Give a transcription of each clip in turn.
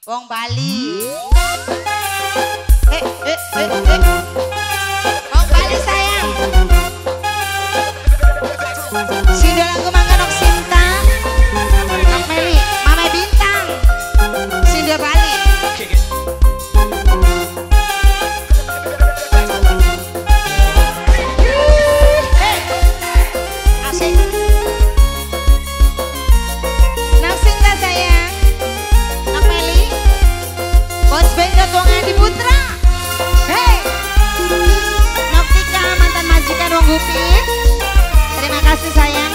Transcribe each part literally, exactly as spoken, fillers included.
Wong Bali. Eh, eh, eh, eh. Wong Bali sayang. Sido lagu Mangganok Sinta. Nok Meli, Mama Bintang. Sido Bali. Terima kasih sayang.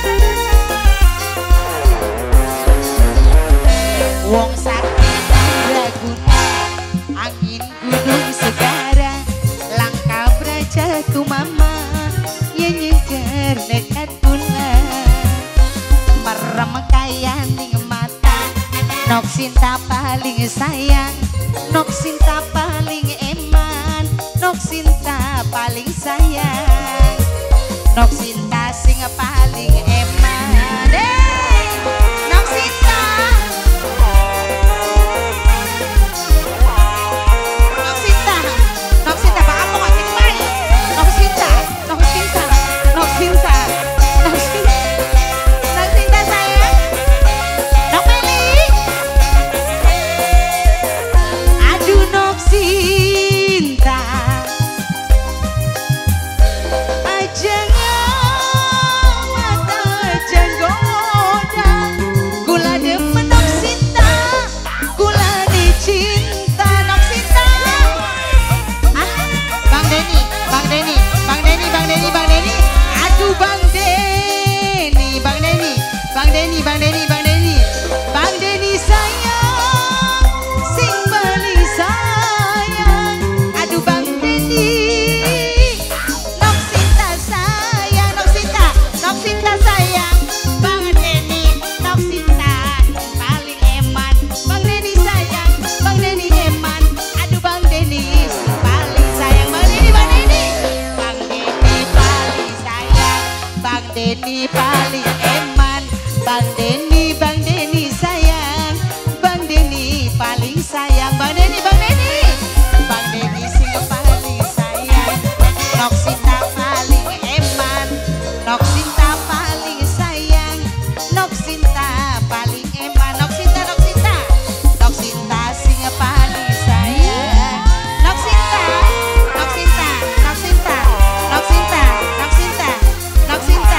Wong sakti Laguna, angin gunung segara, langkah braja tu mama, yang nyeger dekat pula, merem kaya ning mata, nok Sinta paling sayang, nok Sinta paling eman, nok Sinta paling sayang. Nok Sinta sing paling eman, hey, Nok Sinta, Nok Sinta, Nok Sinta, baka mo kasi naman, Nok Sinta, Nok Sinta, Nok Sinta, Nok Sinta, Nok Sinta sayang, Nok Meli, aduh Nok Sinta, aja. Denny paling eman, Bang Denny, Bang Denny sayang, Bang Denny paling sayang, Bang Denny, Bang Denny, Bang Denny sing paling sayang, Nok Sinta paling eman, Nok Sinta paling sayang, Nok Sinta paling eman, Nok Sinta, Nok Sinta, Nok Sinta sing paling sayang, Nok Sinta, Nok Sinta, Nok Sinta, Nok Sinta, Nok Sinta, Nok Sinta.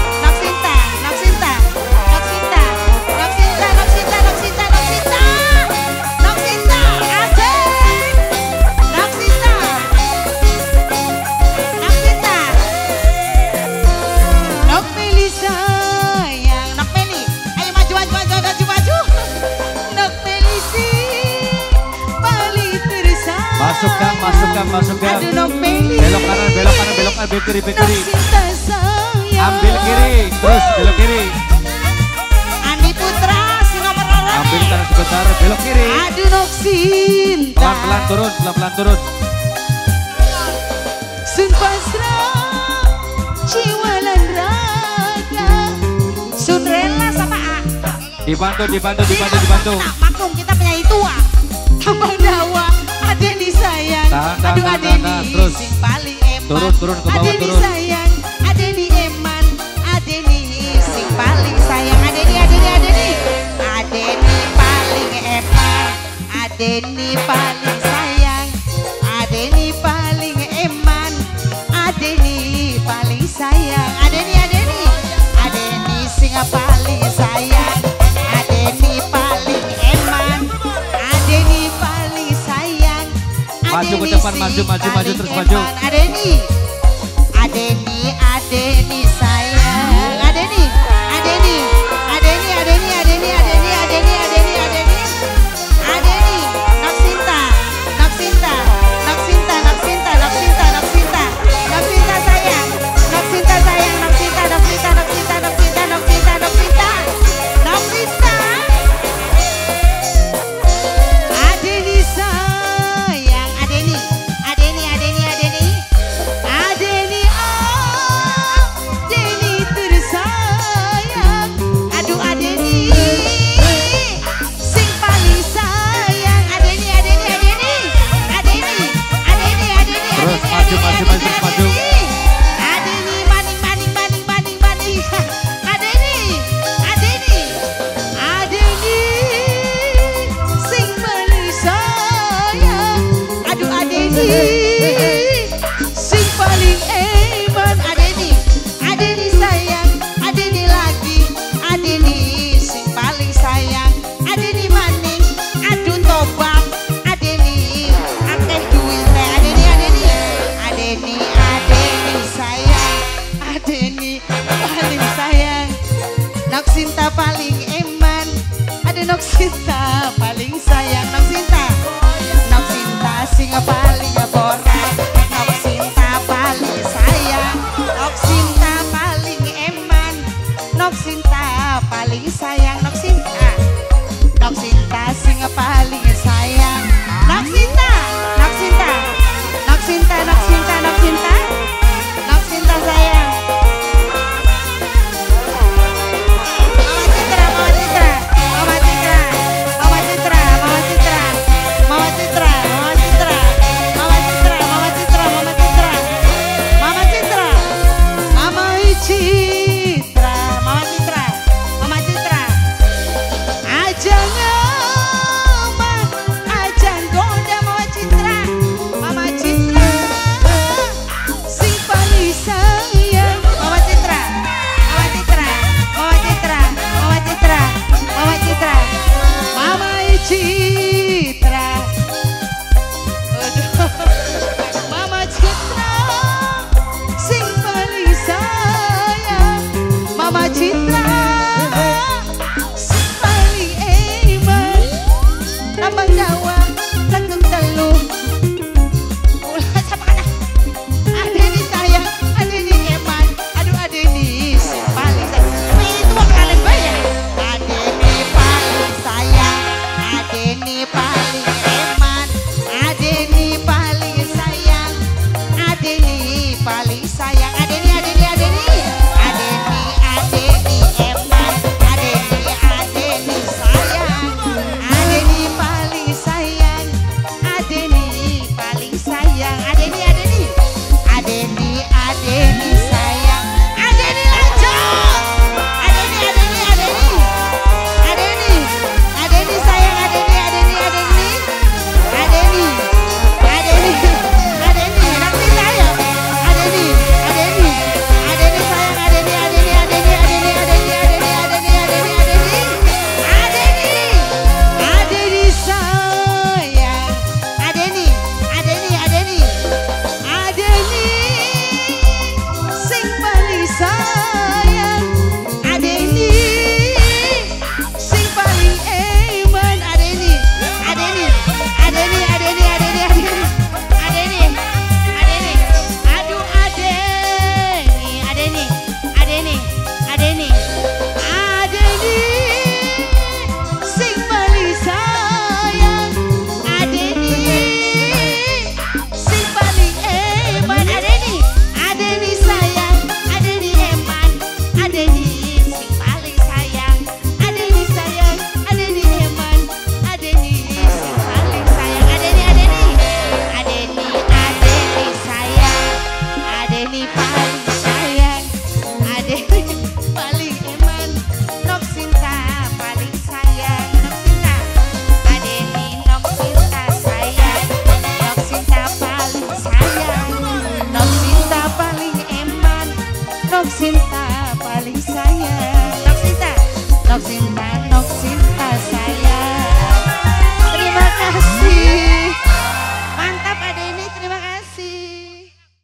Masuk gang, masuk gang, masuk gang. Belok kanan, belok kanan, belok kanan, belok kiri, belok kiri. Ambil kiri, terus belok kiri. Andi Putra, si nomor loro. Ambil kanan sebentar, belok kiri. Aduh Nok Sinta. Pelan-pelan turun, pelan-pelan turun. Sun pasrah, jiwa dan raga. Sun rela sama A. Dibantu, dibantu, dibantu, dibantu. Nah, maklum kita penyanyi tua. Tambang dawa. Adeni sayang, tahan, tahan, aduh tahan, Adeni tahan, terus. sing paling eman, turun, turun ke bawah, Adeni turun. sayang, Adeni eman, Adeni sing paling sayang, Adeni, Adeni, Adeni, Adeni paling eman, Adeni paling sayang, Adeni paling eman, Adeni paling sayang, Adeni, Adeni, Adeni sing paling sayang, Adeni paling eman, Adeni paling sayang. Maju ke depan, maju, maju, maju, terus maju. Adeni, Adeni, Adeni sayang. Adeni, Adeni, Adeni, Adeni, Adeni, Adeni, Adeni, Adeni, Adeni, Adeni, Nok Sinta, Nok Sinta, Nok Sinta, Nok Sinta, Nok Sinta, Nok Sinta, Nok Sinta sayang, Nok Sinta sayang, Nok Sinta, Nok Sinta, Nok Sinta, Nok Sinta, Nok Sinta, Nok Sinta, Nok Sinta. Adeni sayang, Adeni, Adeni, Adeni, Adeni, Adeni, oh. Lambang Jawa, Lentung Telu. Ulah sama kana. Adeni sayang, adeni eman. Aduh adeni si paling sayang. Tapi itu mah kalian bayar. Adeni paling sayang, adeni paling eman. Adeni paling sayang, adeni paling sayang. Adeni, adeni, adeni. Adeni, adeni eman. Adeni, adeni sayang. Adeni paling sayang. Adeni paling sayang. Adeni, adeni. Adeni, adeni sayang. Adeni lanjut. Adeni, adeni, adeni. Adeni, adeni sayang. Adeni, adeni, adeni. Adeni, adeni, adeni. Nanti sayang. Adeni, adeni, adeni sayang. Adeni, adeni, adeni, adeni, adeni, adeni, adeni, adeni, adeni. Adeni, adeni sayang. Adeni, adeni, adeni. Adeni sing paling sayang. Adeni sing paling eman. Adeni, adeni, adeni, adeni, adeni, adeni, adeni, adeni. Aduh adeni, adeni, adeni, adeni, adeni sing paling sayang. Adeni sing paling eman. Adeni, adeni sayang. Adeni eman. Adeni sing paling sayang. Adeni sayang. Adeni eman. Adeni sing paling sayang. Adeni, adeni, adeni, adeni sayang. Adeni paling sayang. Adeni paling eman. Nok Sinta paling sayang. Nok Sinta. Adeni Nok Sinta sayang. Nok Sinta paling sayang. Nok Sinta paling eman. Nok Sinta paling sayang. Nok Sinta. Nok Sinta